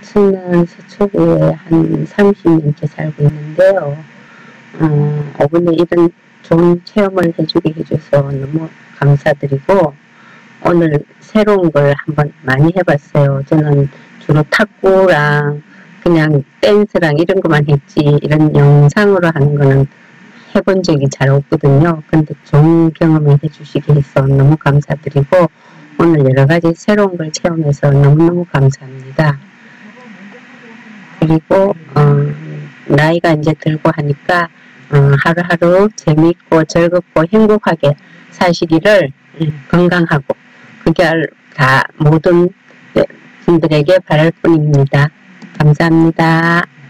저는 서초구에 한 30년째 살고 있는데요. 오늘 이런 좋은 체험을 해주게 해줘서 너무 감사드리고, 오늘 새로운 걸 한번 많이 해봤어요. 저는 주로 탁구랑 그냥 댄스랑 이런 것만 했지, 이런 영상으로 하는 거는 해본 적이 잘 없거든요. 근데 좋은 경험을 해주시게 해서 너무 감사드리고, 오늘 여러 가지 새로운 걸 체험해서 너무너무 감사합니다. 그리고 나이가 이제 들고 하니까 하루하루 재미있고 즐겁고 행복하게 사시기를, 건강하고 그게 다 모든 분들에게 바랄 뿐입니다. 감사합니다.